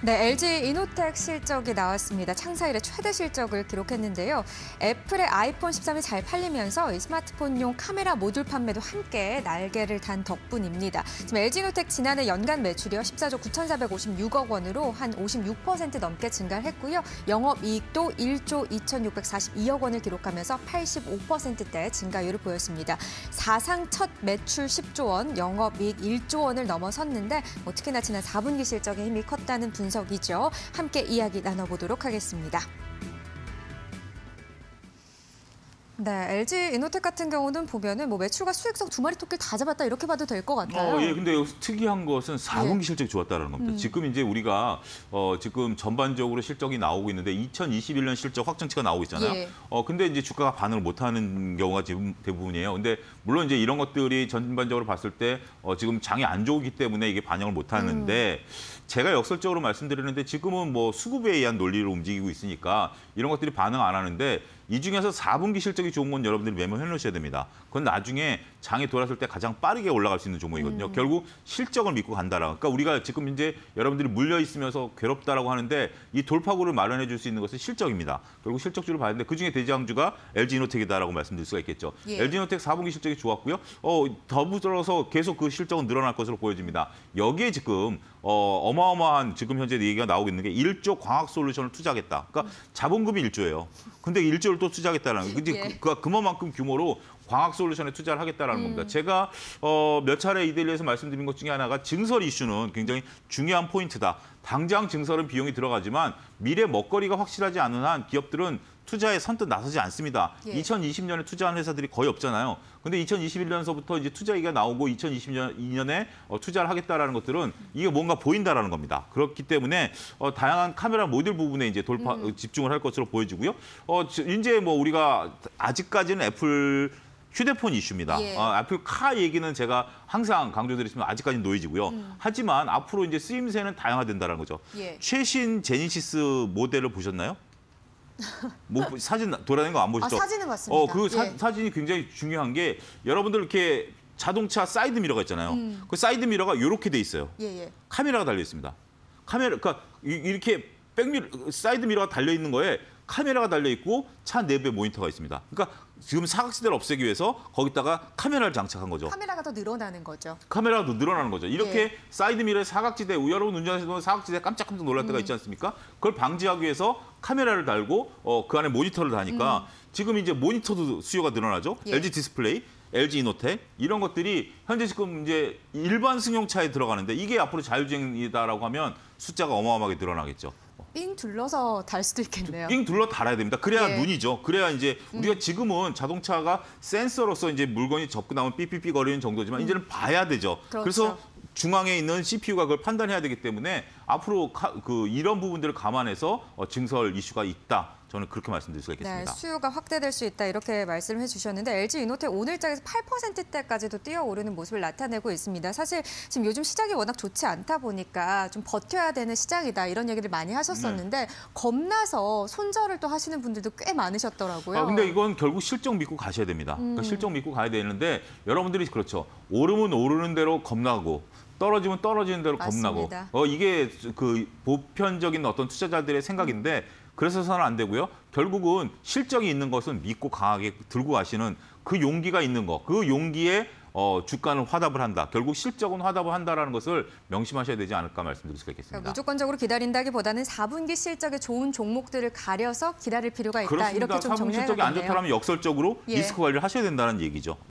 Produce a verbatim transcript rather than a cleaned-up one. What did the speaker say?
네, 엘지 이노텍 실적이 나왔습니다. 창사 이래 최대 실적을 기록했는데요. 애플의 아이폰 십삼이 잘 팔리면서 이 스마트폰용 카메라 모듈 판매도 함께 날개를 단 덕분입니다. 지금 엘지 이노텍 지난해 연간 매출이요 십사조 구천사백오십육억 원으로 한 오십육 퍼센트 넘게 증가를 했고요. 영업이익도 일조 이천육백사십이억 원을 기록하면서 팔십오 퍼센트대 증가율을 보였습니다. 사상 첫 매출 십조 원, 영업이익 일조 원을 넘어섰는데 뭐 특히나 지난 사 분기 실적의 힘이 컸다는 분석 이죠. 함께 이야기 나눠보도록 하겠습니다. 네, 엘지 이노텍 같은 경우는 보면은 뭐 매출과 수익성 두 마리 토끼를 다 잡았다 이렇게 봐도 될 것 같아요. 어, 예, 근데 여기서 특이한 것은 사 분기 예. 실적이 좋았다는 겁니다. 음. 지금 이제 우리가 어, 지금 전반적으로 실적이 나오고 있는데 이천이십일 년 실적 확정치가 나오고 있잖아요. 예. 어, 근데 이제 주가가 반응을 못하는 경우가 지금 대부분이에요. 근데 물론 이제 이런 것들이 전반적으로 봤을 때 어, 지금 장이 안 좋기 때문에 이게 반영을 못하는데 음. 제가 역설적으로 말씀드리는데 지금은 뭐 수급에 의한 논리로 움직이고 있으니까 이런 것들이 반응 안 하는데 이 중에서 사 분기 실적이 좋은 건 여러분들이 메모해 놓으셔야 됩니다. 그건 나중에 장이 돌았을 때 가장 빠르게 올라갈 수 있는 종목이거든요. 음. 결국 실적을 믿고 간다라. 그러니까 우리가 지금 이제 여러분들이 물려 있으면서 괴롭다라고 하는데 이 돌파구를 마련해 줄 수 있는 것은 실적입니다. 결국 실적주를 봐야 되는데 그중에 대장주가 엘지 이노텍이다라고 말씀드릴 수가 있겠죠. 예. 엘지 이노텍 사 분기 실적이 좋았고요. 어, 더불어서 계속 그 실적은 늘어날 것으로 보여집니다. 여기에 지금 어, 어마어마한 지금 현재 얘기가 나오고 있는 게 일조 광학솔루션을 투자하겠다. 그러니까 음. 자본금이 일조예요. 근데 일조를 또 투자하겠다는 거죠. 예. 그, 그만큼 규모로 광학솔루션에 투자를 하겠다라는 음. 겁니다. 제가 어, 몇 차례 이데일리에서 말씀드린 것 중에 하나가 증설 이슈는 굉장히 중요한 포인트다. 당장 증설은 비용이 들어가지만 미래 먹거리가 확실하지 않은 한 기업들은 투자에 선뜻 나서지 않습니다. 예. 이천이십 년에 투자한 회사들이 거의 없잖아요. 근데 이천이십일 년서부터 이제 투자 얘기가 나오고 이천이십 년에 어, 투자를 하겠다라는 것들은 이게 뭔가 보인다라는 겁니다. 그렇기 때문에 어, 다양한 카메라 모듈 부분에 이제 돌파 음. 집중을 할 것으로 보여지고요. 어, 이제 뭐 우리가 아직까지는 애플 휴대폰 이슈입니다. 예. 어, 애플 카 얘기는 제가 항상 강조드리지만 아직까지는 노이즈고요. 음. 하지만 앞으로 이제 쓰임새는 다양화된다는 거죠. 예. 최신 제니시스 모델을 보셨나요? 뭐 사진 돌아다니는 거 안 보시죠? 아, 사진은 봤습니다. 어, 그 사, 예. 사진이 굉장히 중요한 게 여러분들 이렇게 자동차 사이드 미러가 있잖아요. 음. 그 사이드 미러가 이렇게 돼 있어요. 예, 예. 카메라가 달려 있습니다. 카메라, 그러니까 이렇게 백미러, 사이드 미러가 달려 있는 거에 카메라가 달려 있고 차 내부에 모니터가 있습니다. 그러니까 지금 사각지대를 없애기 위해서 거기다가 카메라를 장착한 거죠. 카메라가 더 늘어나는 거죠. 카메라가 더 늘어나는 거죠. 이렇게 예. 사이드 미러에 사각지대, 여러분 운전하시는 동안 사각지대에 깜짝깜짝 놀랄 때가 음. 있지 않습니까? 그걸 방지하기 위해서 카메라를 달고 어, 그 안에 모니터를 다니까 음. 지금 이제 모니터도 수요가 늘어나죠. 예. 엘지 디스플레이, 엘지 이노텍 이런 것들이 현재 지금 이제 일반 승용차에 들어가는데 이게 앞으로 자율주행이다라고 하면 숫자가 어마어마하게 늘어나겠죠. 삥 둘러서 달 수도 있겠네요. 삥 둘러 달아야 됩니다. 그래야 예. 눈이죠. 그래야 이제 우리가 음. 지금은 자동차가 센서로서 이제 물건이 접근하면 삐삐삐 거리는 정도지만 음. 이제는 봐야 되죠. 그렇죠. 그래서 중앙에 있는 씨피유가 그걸 판단해야 되기 때문에 앞으로 카, 그 이런 부분들을 감안해서 어, 증설 이슈가 있다. 저는 그렇게 말씀드릴 수가 있겠습니다. 네, 수요가 확대될 수 있다 이렇게 말씀을 해주셨는데 엘지 이노텍 오늘장에서 팔 퍼센트대까지도 뛰어오르는 모습을 나타내고 있습니다. 사실 지금 요즘 시장이 워낙 좋지 않다 보니까 좀 버텨야 되는 시장이다 이런 얘기를 많이 하셨었는데 네. 겁나서 손절을 또 하시는 분들도 꽤 많으셨더라고요. 아, 근데 이건 결국 실적 믿고 가셔야 됩니다. 음. 그러니까 실적 믿고 가야 되는데 여러분들이 그렇죠. 오르면 오르는 대로 겁나고 떨어지면 떨어지는 대로 맞습니다. 겁나고 어, 이게 그 보편적인 어떤 투자자들의 생각인데 그래서는 안 되고요. 결국은 실적이 있는 것은 믿고 강하게 들고 가시는 그 용기가 있는 거, 그 용기에 어, 주가는 화답을 한다. 결국 실적은 화답을 한다라는 것을 명심하셔야 되지 않을까 말씀드릴 수가 있겠습니다. 그러니까 무조건적으로 기다린다기보다는 사 분기 실적에 좋은 종목들을 가려서 기다릴 필요가 있다. 그렇습니다. 이렇게 좀 정리해야겠네요. 사 분기 실적이 안 좋다면 역설적으로 예. 리스크 관리를 하셔야 된다는 얘기죠.